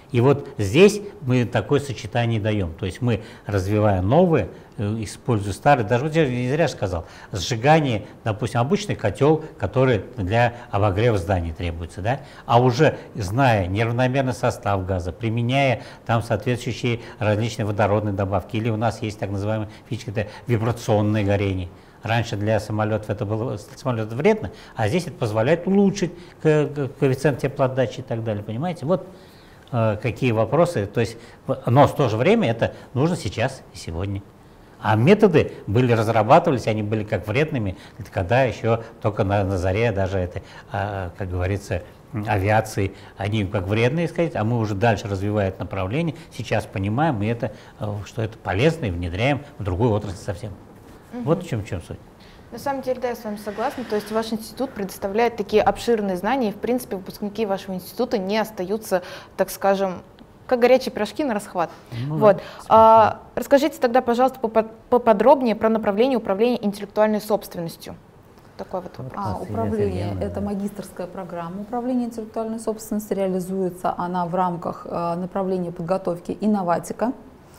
И вот здесь мы такое сочетание даем. То есть мы, развивая новые, используя старые, даже вот я не зря сказал, сжигание, допустим, обычный котел, который для обогрева зданий требуется, да, а уже зная неравномерный состав газа, применяя там соответствующие различные водородные добавки, или у нас есть так называемая физическое это вибрационное горение. Раньше для самолетов это было самолетов вредно, а здесь это позволяет улучшить коэффициент теплоотдачи и так далее, понимаете? Вот э, какие вопросы, то есть, но в то же время это нужно сейчас и сегодня. А методы были разрабатывались, они были как вредными, когда еще только на, на заре даже это, э, как говорится, авиации, они как вредные, сказать, а мы уже дальше развивая это направление, сейчас понимаем, и это, э, что это полезно и внедряем в другую отрасль совсем. Угу. Вот в чем, в чем суть. На самом деле, да, я с вами согласна. То есть ваш институт предоставляет такие обширные знания, и, в принципе, выпускники вашего института не остаются, так скажем, как горячие пирожки на расхват. Ну, вот. Да, а, расскажите тогда, пожалуйста, поподробнее про направление управления интеллектуальной собственностью. Такой вот вопрос. А, управление – это магистерская программа. Управление интеллектуальной собственностью реализуется она в рамках а, направления подготовки «Инноватика».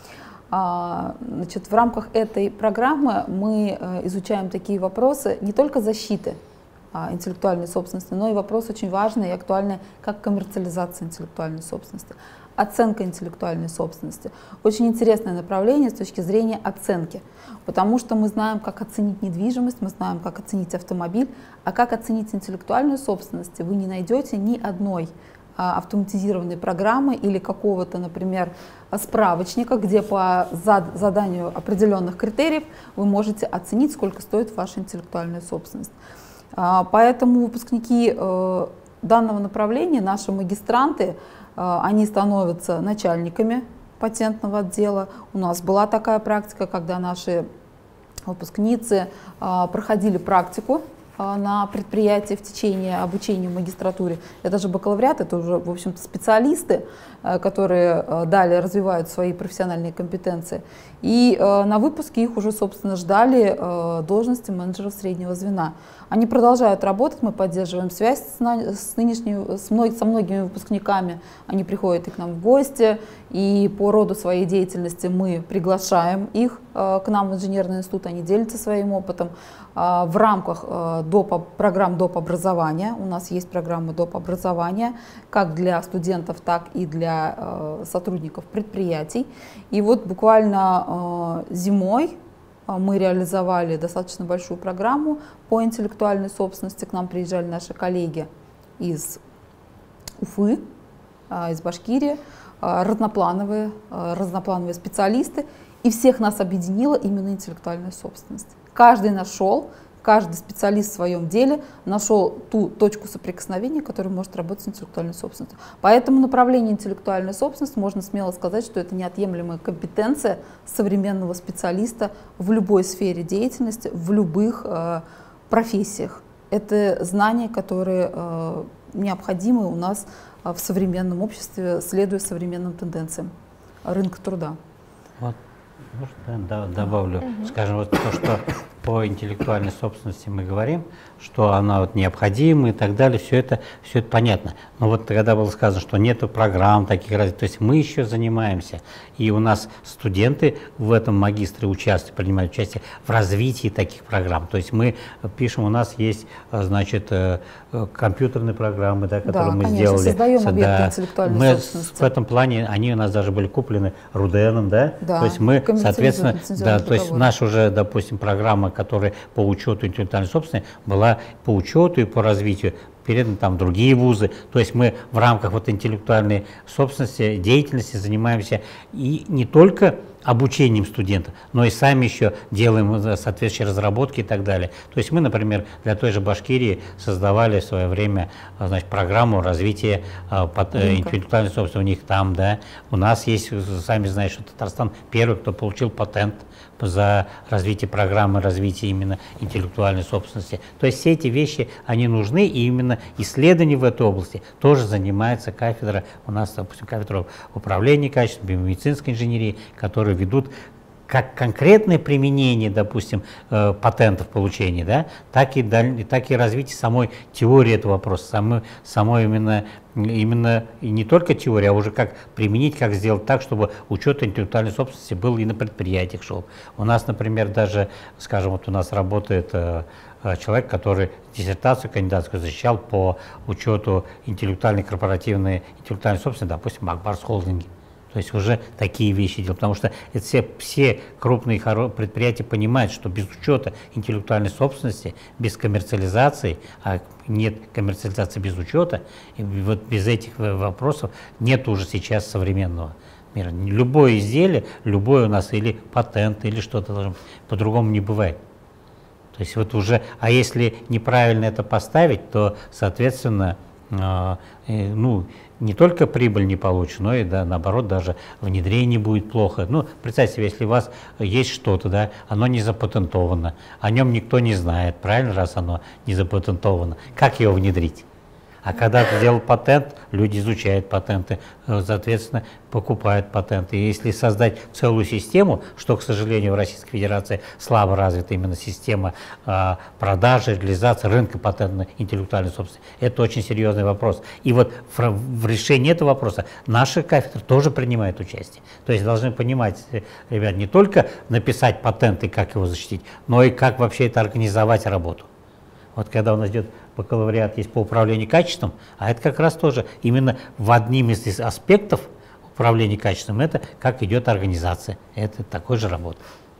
Значит, в рамках этой программы мы изучаем такие вопросы не только защиты интеллектуальной собственности, но и вопросы очень важные и актуальные, как коммерциализация интеллектуальной собственности, оценка интеллектуальной собственности. Очень интересное направление с точки зрения оценки, потому что мы знаем, как оценить недвижимость, мы знаем, как оценить автомобиль, а как оценить интеллектуальную собственность вы не найдете ни одной автоматизированной программы или какого-то, например, справочника, где по заданию определенных критериев вы можете оценить, сколько стоит ваша интеллектуальная собственность. Поэтому выпускники данного направления, наши магистранты, они становятся начальниками патентного отдела. У нас была такая практика, когда наши выпускницы проходили практику на предприятии в течение обучения в магистратуре. Это же бакалавриат, это уже, в общем-то, специалисты, которые далее развивают свои профессиональные компетенции. И на выпуске их уже, собственно, ждали должности менеджеров среднего звена. Они продолжают работать, мы поддерживаем связь с нынешними, с мной, со многими выпускниками. Они приходят и к нам в гости, и по роду своей деятельности мы приглашаем их к нам в инженерный институт, они делятся своим опытом. В рамках доп. Программ доп. Образования, у нас есть программы доп. Образования, как для студентов, так и для сотрудников предприятий. И вот буквально зимой мы реализовали достаточно большую программу по интеллектуальной собственности. К нам приезжали наши коллеги из Уфы, из Башкирии, разноплановые, разноплановые специалисты. И всех нас объединила именно интеллектуальная собственность. Каждый нашел, каждый специалист в своем деле нашел ту точку соприкосновения, которая может работать с интеллектуальной собственностью. Поэтому направление интеллектуальной собственности, можно смело сказать, что это неотъемлемая компетенция современного специалиста в любой сфере деятельности, в любых э, профессиях. Это знания, которые э, необходимы у нас э, в современном обществе, следуя современным тенденциям рынка труда. Вот. Может, да, добавлю, угу. Скажем, вот то, что по интеллектуальной собственности мы говорим, что она вот необходима и так далее, все это, все это понятно. Но вот когда было сказано, что нету программ таких, то есть мы еще занимаемся, и у нас студенты в этом магистре участвуют, принимают участие в развитии таких программ. То есть мы пишем, у нас есть, значит, компьютерные программы, да, которые да, мы конечно, сделали. Создаем объекты да, интеллектуальной мы собственности. В этом плане, они у нас даже были куплены Руденом, да? Да, то есть мы, соответственно, да, то есть наша уже, допустим, программа, которая по учету интеллектуальной собственности, была по учету и по развитию, переданы там другие вузы. То есть мы в рамках вот интеллектуальной собственности, деятельности занимаемся и не только обучением студентов, но и сами еще делаем соответствующие разработки и так далее. То есть мы, например, для той же Башкирии создавали в свое время, значит, программу развития э, под, э, интеллектуальной собственности у них там, да. У нас есть, сами знаете, что Татарстан первый, кто получил патент за развитие программы развития именно интеллектуальной собственности. То есть все эти вещи, они нужны, и именно исследования в этой области тоже занимается кафедра, у нас, допустим, кафедра управления качеством, биомедицинской инженерии, которые ведут как конкретное применение, допустим, э, патентов получения, да, так и, даль, так и развитие самой теории этого вопроса, самой, самой именно, именно и не только теория, а уже как применить, как сделать так, чтобы учет интеллектуальной собственности был и на предприятиях шел. У нас, например, даже, скажем, вот у нас работает э, человек, который диссертацию кандидатскую защищал по учету интеллектуальной корпоративной интеллектуальной собственности, допустим, Макбарс Холдинги. То есть уже такие вещи делают, потому что это все, все крупные предприятия понимают, что без учета интеллектуальной собственности, без коммерциализации, а нет коммерциализации без учета, и вот без этих вопросов нет уже сейчас современного мира. Любое изделие, любое у нас или патент, или что-то, по-другому не бывает. То есть вот уже, а если неправильно это поставить, то, соответственно, э, э, ну, не только прибыль не получится, но и да, наоборот даже внедрение будет плохо. Ну, представьте себе, если у вас есть что-то, да, оно не запатентовано, о нем никто не знает, правильно, раз оно не запатентовано, как его внедрить? А когда ты сделал патент, люди изучают патенты, соответственно, покупают патенты. И если создать целую систему, что, к сожалению, в Российской Федерации слабо развита именно система а, продажи, реализации рынка патентной интеллектуальной собственности, это очень серьезный вопрос. И вот в, в решении этого вопроса наша кафедра тоже принимает участие. То есть должны понимать, ребят, не только написать патент и как его защитить, но и как вообще это организовать работу. Вот когда у нас идет бакалавриат есть по управлению качеством, а это как раз тоже именно в одним из аспектов управления качеством, это как идет организация. Это такой же работа.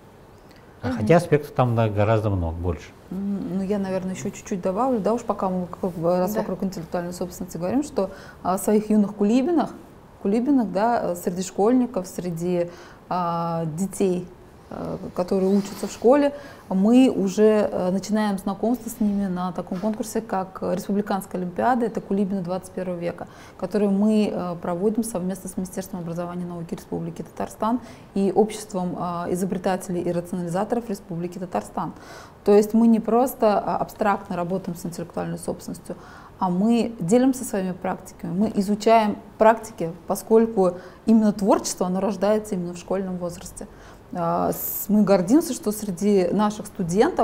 Угу. Хотя аспектов там гораздо много, больше. Ну, я, наверное, еще чуть-чуть добавлю, да, уж пока мы раз да. вокруг интеллектуальной собственности говорим, что о своих юных кулибинах, кулибинах, да, среди школьников, среди а, детей, которые учатся в школе, мы уже начинаем знакомство с ними на таком конкурсе, как Республиканская олимпиада, это Кулибины двадцать первого века, который мы проводим совместно с Министерством образования и науки Республики Татарстан и Обществом изобретателей и рационализаторов Республики Татарстан. То есть мы не просто абстрактно работаем с интеллектуальной собственностью, а мы делимся своими практиками, мы изучаем практики, поскольку именно творчество, оно рождается именно в школьном возрасте. Мы гордимся, что среди наших студентов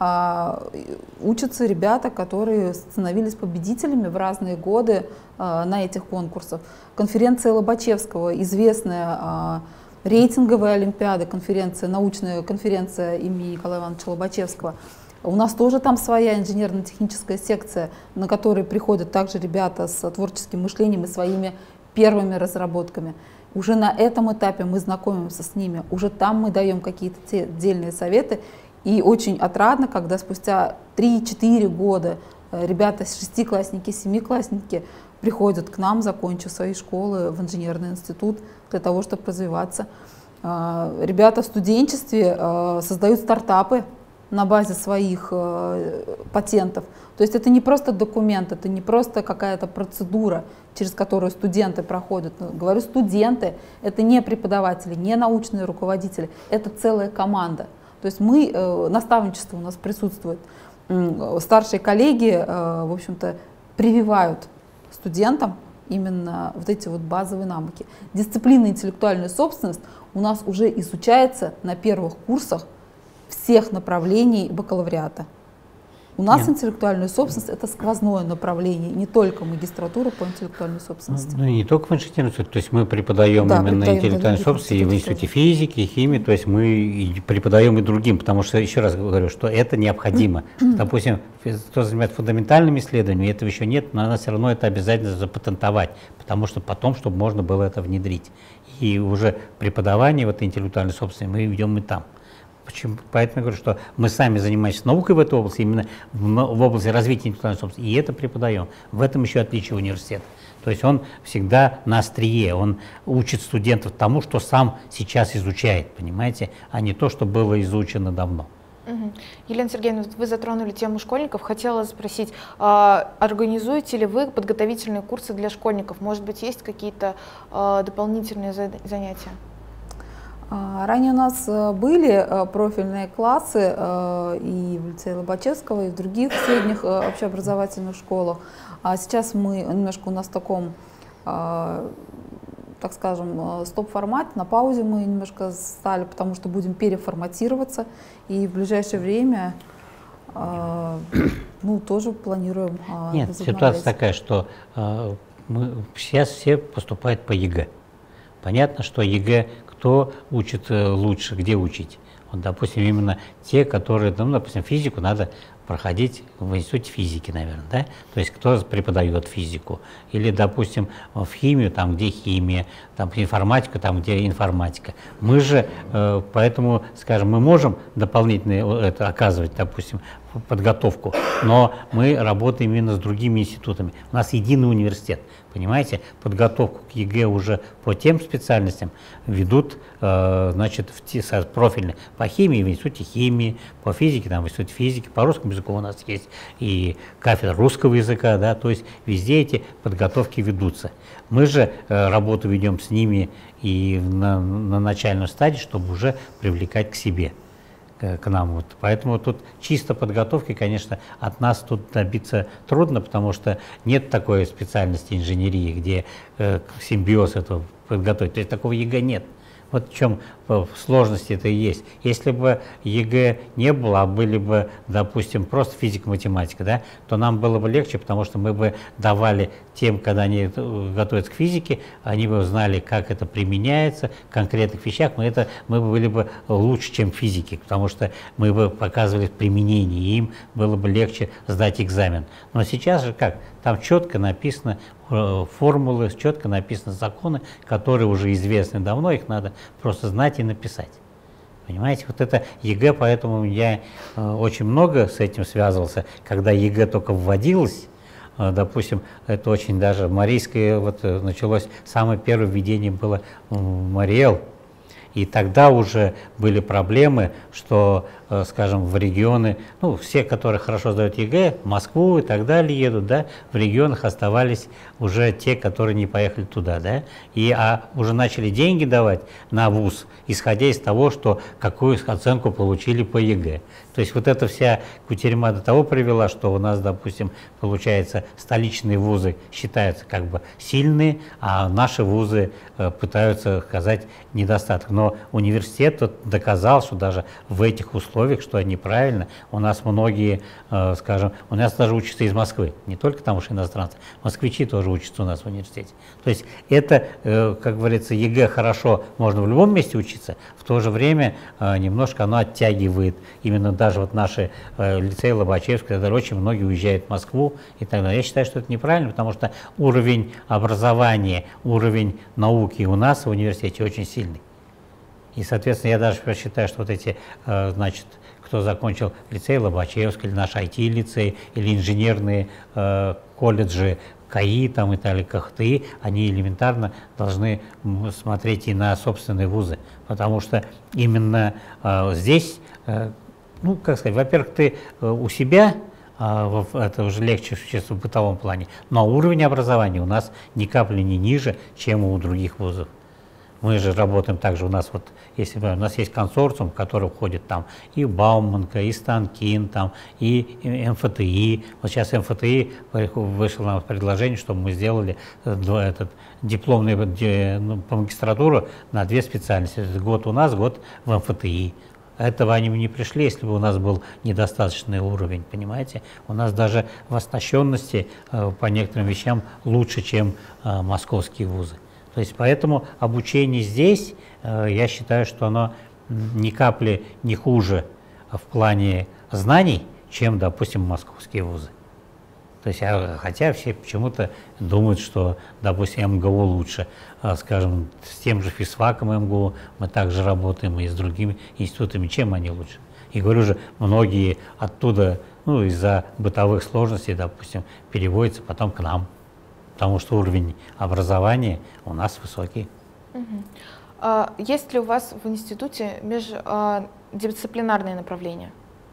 учатся ребята, которые становились победителями в разные годы на этих конкурсах. Конференция Лобачевского, известная рейтинговая олимпиада, конференция, научная конференция имени Николая Ивановича Лобачевского. У нас тоже там своя инженерно-техническая секция, на которой приходят также ребята с творческим мышлением и своими первыми разработками. Уже на этом этапе мы знакомимся с ними, уже там мы даем какие-то те отдельные советы. И очень отрадно, когда спустя три-четыре года ребята, шестиклассники, семиклассники приходят к нам, закончив свои школы в инженерный институт для того, чтобы развиваться. Ребята в студенчестве создают стартапы на базе своих патентов. То есть это не просто документ, это не просто какая-то процедура, через которую студенты проходят. Говорю, студенты — это не преподаватели, не научные руководители, это целая команда. То есть мы, наставничество у нас присутствует. Старшие коллеги, в общем-то, прививают студентам именно вот эти вот базовые навыки. Дисциплина интеллектуальная собственность у нас уже изучается на первых курсах всех направлений бакалавриата. У нас Нет. интеллектуальная собственность — это сквозное направление, не только магистратура по интеллектуальной собственности. Ну, не только в инженерном, то есть мы преподаем да, именно преподаем интеллектуальную собственность и в институте физики, и химии, то есть мы и преподаем и другим, потому что, еще раз говорю, что это необходимо. Допустим, кто занимается фундаментальными исследованиями, этого еще нет, но надо все равно это обязательно запатентовать, потому что потом, чтобы можно было это внедрить. И уже преподавание в этой интеллектуальной собственности мы ведем и там. Почему? Поэтому я говорю, что мы сами занимаемся наукой в этой области, именно в, в области развития интеллектуальной собственности, и это преподаем. В этом еще отличие университета. То есть он всегда на острие, он учит студентов тому, что сам сейчас изучает, понимаете, а не то, что было изучено давно. Угу. Елена Сергеевна, вы затронули тему школьников. Хотела спросить, а, организуете ли вы подготовительные курсы для школьников? Может быть, есть какие-то а, дополнительные занятия? Ранее у нас были профильные классы и в лицее Лобачевского, и в других средних общеобразовательных школах. А сейчас мы немножко у нас в таком так скажем, стоп-формат, на паузе мы немножко стали, потому что будем переформатироваться, и в ближайшее время ну, тоже планируем Нет, ситуация такая, что мы, сейчас все поступают по ЕГЭ. Понятно, что ЕГЭ кто учит лучше, где учить? Вот, допустим, именно те, которые, ну, допустим, физику надо проходить в институте физики, наверное, да? То есть кто преподает физику. Или, допустим, в химию, там, где химия, там, информатику, там, где информатика. Мы же, э, поэтому, скажем, мы можем дополнительно это оказывать, допустим, подготовку, но мы работаем именно с другими институтами. У нас единый университет, понимаете? Подготовку к ЕГЭ уже по тем специальностям ведут, э, значит, в те, профильно по химии в институте химии, по физике там в институте физики, по русскому языку у нас есть и кафедра русского языка, да, то есть везде эти подготовки ведутся. Мы же э, работу ведем с ними и на, на начальной стадии, чтобы уже привлекать к себе, к, к нам. Вот. Поэтому тут чисто подготовки, конечно, от нас тут добиться трудно, потому что нет такой специальности инженерии, где э, симбиоз этого подготовить. То есть такого ЕГЭ нет. Вот в чем сложности это и есть. Если бы ЕГЭ не было, а были бы, допустим, просто физика-математика, да, то нам было бы легче, потому что мы бы давали тем, когда они готовятся к физике, они бы знали, как это применяется в конкретных вещах, мы, это, мы бы были бы лучше, чем физики, потому что мы бы показывали применение, и им было бы легче сдать экзамен. Но сейчас же как? Там четко написано формулы, четко написаны законы, которые уже известны давно, их надо просто знать и написать. Понимаете, вот это ЕГЭ, поэтому я э, очень много с этим связывался, когда ЕГЭ только вводилось, э, допустим, это очень даже Марийское, вот началось, самое первое введение было в Мариэл, и тогда уже были проблемы, что, э, скажем, в регионы, ну, все, которые хорошо сдают ЕГЭ, в Москву и так далее едут, да, в регионах оставались уже те, которые не поехали туда, да, и а уже начали деньги давать на вуз, исходя из того, что какую оценку получили по ЕГЭ. То есть вот эта вся кутерьма до того привела, что у нас, допустим, получается, столичные вузы считаются как бы сильные, а наши вузы э, пытаются сказать недостаток. Но университет тут доказал, что даже в этих условиях, что неправильно, у нас многие, э, скажем, у нас даже учатся из Москвы, не только там уж иностранцы, москвичи тоже учатся у нас в университете. То есть это, э, как говорится, ЕГЭ хорошо, можно в любом месте учиться, в то же время э, немножко оно оттягивает именно даже вот наши э, лицеи Лобачевской, тогда очень многие уезжают в Москву и так далее. Я считаю, что это неправильно, потому что уровень образования, уровень науки у нас в университете очень сильный. И, соответственно, я даже считаю, что вот эти, э, значит, кто закончил лицей Лобачевский, или наш ай ти-лицей, или инженерные э, колледжи, КАИ там, и так далее, КХТИ, они элементарно должны смотреть и на собственные вузы, потому что именно э, здесь, э, ну, как сказать, во-первых, ты э, у себя, э, это уже легче в бытовом плане, но уровень образования у нас ни капли не ниже, чем у других вузов. Мы же работаем также, у нас вот, если у нас есть консорциум, в который входит там и Бауманка, и Станкин, там, и эм эф тэ и. Вот сейчас эм эф тэ и вышло нам предложение, чтобы мы сделали этот дипломный ну, по магистратуру на две специальности. Год у нас, год в эм эф тэ и. Этого они бы не пришли, если бы у нас был недостаточный уровень, понимаете? У нас даже в оснащенности э, по некоторым вещам лучше, чем э, московские вузы. То есть поэтому обучение здесь, э, я считаю, что оно ни капли не хуже в плане знаний, чем, допустим, московские вузы. То есть, хотя все почему-то думают, что, допустим, эм гэ у лучше. Скажем, с тем же физфаком эм гэ у мы также работаем, и с другими институтами. Чем они лучше? И говорю же, многие оттуда, ну, из-за бытовых сложностей, допустим, переводятся потом к нам. Потому что уровень образования у нас высокий. Угу. А есть ли у вас в институте междисциплинарные направления?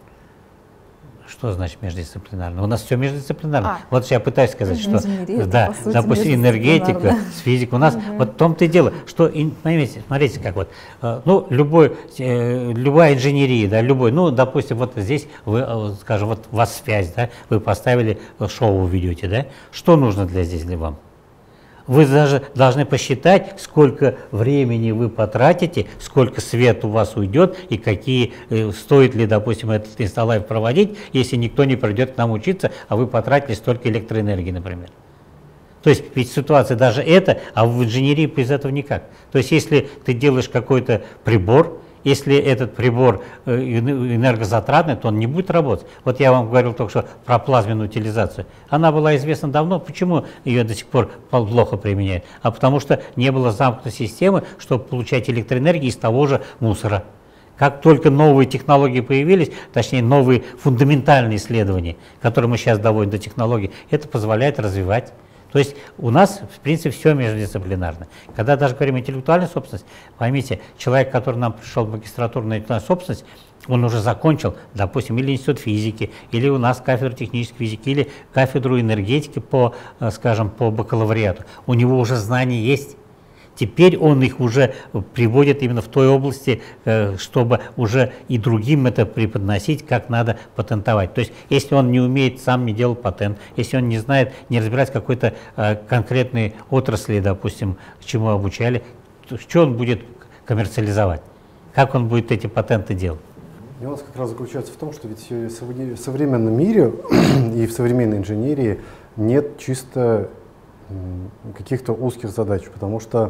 Что значит междисциплинарно? У нас все междисциплинарно. А. Вот я пытаюсь сказать, что, Инженерия, да, сути, допустим, энергетика с физикой. У нас угу. вот в том-то и дело, что, смотрите, смотрите, как вот, ну, любой, любая инженерия, да, любой, ну, допустим, вот здесь, вы, скажем, вот у вас связь, да, вы поставили шоу, ведете, да, что нужно для здесь для вам? Вы даже должны посчитать, сколько времени вы потратите, сколько свет у вас уйдет и какие, э, стоит ли, допустим, этот инсталлайв проводить, если никто не придет к нам учиться, а вы потратили столько электроэнергии, например. То есть ведь ситуация даже это, а в инженерии без этого никак. То есть если ты делаешь какой-то прибор, если этот прибор энергозатратный, то он не будет работать. Вот я вам говорил только что про плазменную утилизацию. Она была известна давно. Почему ее до сих пор плохо применяют? А потому что не было замкнутой системы, чтобы получать электроэнергию из того же мусора. Как только новые технологии появились, точнее новые фундаментальные исследования, которые мы сейчас доводим до технологий, это позволяет развивать. То есть у нас, в принципе, все междисциплинарно. Когда даже говорим интеллектуальную собственность, поймите, человек, который нам пришел в магистратуру на интеллектуальную собственность, он уже закончил, допустим, или институт физики, или у нас кафедру технической физики, или кафедру энергетики по, скажем, по бакалавриату. У него уже знания есть. Теперь он их уже приводит именно в той области, чтобы уже и другим это преподносить, как надо патентовать. То есть, если он не умеет, сам не делал патент, если он не знает, не разбирается в какой-то конкретной отрасли, допустим, чему обучали, то что он будет коммерциализовать? Как он будет эти патенты делать? Нюанс как раз заключается в том, что ведь в современном мире и в современной инженерии нет чисто каких-то узких задач, потому что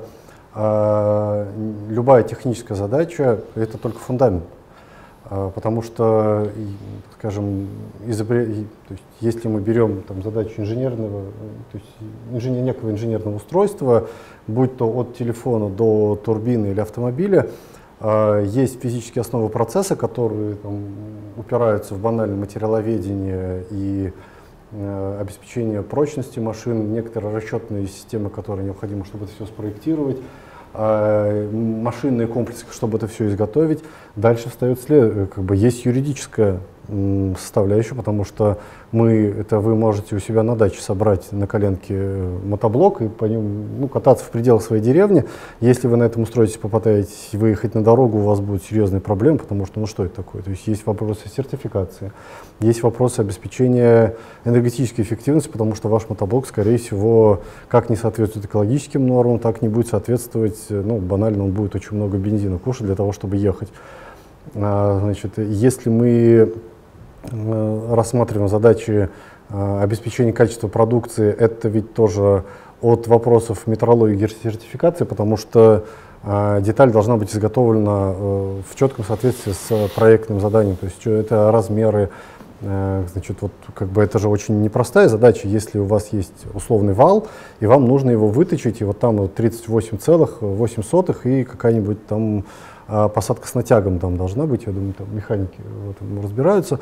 э, любая техническая задача — это только фундамент, э, потому что, скажем, изобре... то есть, если мы берем там, задачу инженерного, то есть инженер... некого инженерного устройства, будь то от телефона до турбины или автомобиля, э, есть физические основы процесса, которые там, упираются в банальное материаловедение и обеспечение прочности машин, некоторые расчетные системы, которые необходимы, чтобы это все спроектировать, машинные комплексы, чтобы это все изготовить. Дальше встает след, как бы есть юридическая составляющая, потому что мы, это вы можете у себя на даче собрать на коленке мотоблок и по нему ну, кататься в пределах своей деревни. Если вы на этом устройстве попытаетесь выехать на дорогу, у вас будут серьезные проблемы, потому что ну что это такое? То есть есть вопросы сертификации, есть вопросы обеспечения энергетической эффективности, потому что ваш мотоблок, скорее всего, как не соответствует экологическим нормам, так не будет соответствовать, ну, банально он будет очень много бензина кушать для того, чтобы ехать. А, значит, если мы рассматриваем задачи э, обеспечения качества продукции, это ведь тоже от вопросов метрологии и сертификации, потому что э, деталь должна быть изготовлена э, в четком соответствии с проектным заданием. То есть это размеры, э, значит, вот как бы это же очень непростая задача, если у вас есть условный вал, и вам нужно его выточить, и вот там тридцать восемь целых восемь сотых и какая-нибудь там э, посадка с натягом там должна быть, я думаю, там механики в этом разбираются.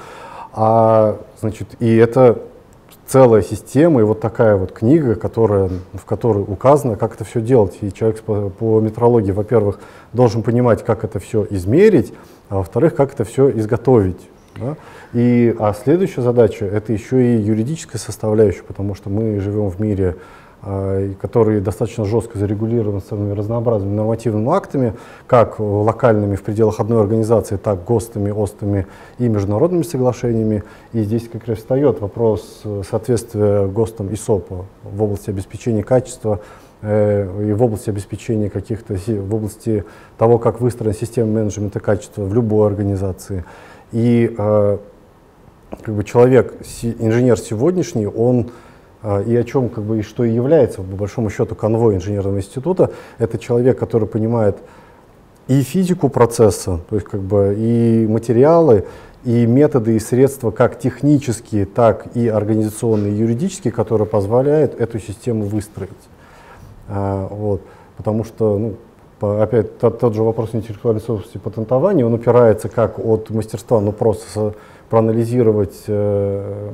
А, значит, и это целая система, и вот такая вот книга, которая, в которой указано, как это все делать. И человек по, по метрологии, во-первых, должен понимать, как это все измерить, а во-вторых, как это все изготовить. Да? И, а следующая задача — это еще и юридическая составляющая, потому что мы живем в мире, который достаточно жестко зарегулирован самыми разнообразными нормативными актами, как локальными в пределах одной организации, так ГОСТами, ОСТами и международными соглашениями. И здесь как раз встает вопрос соответствия ГОСТам и СОПа в области обеспечения качества э, и в области обеспечения каких-то, в области того, как выстроена система менеджмента качества в любой организации. И э, как бы человек, инженер сегодняшний, он и о чем, как бы, и что и является, по большому счету, конвой инженерного института, это человек, который понимает и физику процесса, то есть как бы и материалы, и методы, и средства, как технические, так и организационные, и юридические, которые позволяют эту систему выстроить. А, вот. Потому что, ну, по, опять, тот, тот же вопрос интеллектуальной собственности патентования, он упирается как от мастерства, ну, просто со, проанализировать э,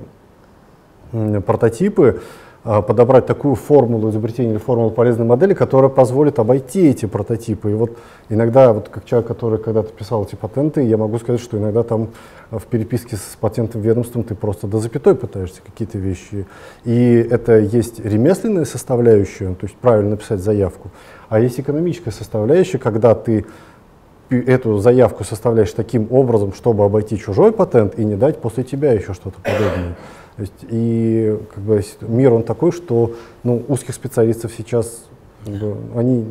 прототипы, подобрать такую формулу изобретения или формулу полезной модели, которая позволит обойти эти прототипы. И вот иногда, вот как человек, который когда-то писал эти патенты, я могу сказать, что иногда там в переписке с патентным ведомством ты просто до запятой пытаешься какие-то вещи. И это есть ремесленная составляющая, то есть правильно написать заявку, а есть экономическая составляющая, когда ты эту заявку составляешь таким образом, чтобы обойти чужой патент и не дать после тебя еще что-то подобное. То есть, и как бы, мир он такой, что ну, узких специалистов сейчас как бы, они,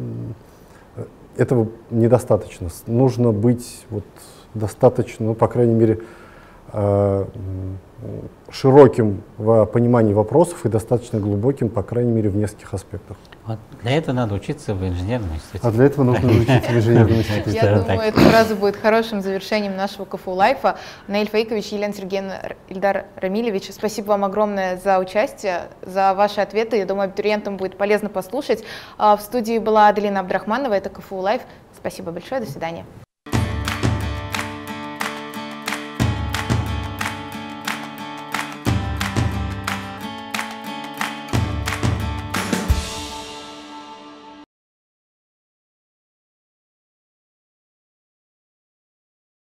этого недостаточно. Нужно быть вот, достаточно, ну, по крайней мере, э, широким в понимании вопросов и достаточно глубоким, по крайней мере, в нескольких аспектах. Вот для этого надо учиться в инженерном институте. А для этого нужно учиться в инженерном институте. Я думаю, эта фраза будет хорошим завершением нашего КФУ Лайфа. Наиль Фаикович, Елена Сергеевна, Ильдар Рамилевич, спасибо вам огромное за участие, за ваши ответы. Я думаю, абитуриентам будет полезно послушать. В студии была Аделина Абдрахманова, это КФУ Лайф. Спасибо большое, до свидания.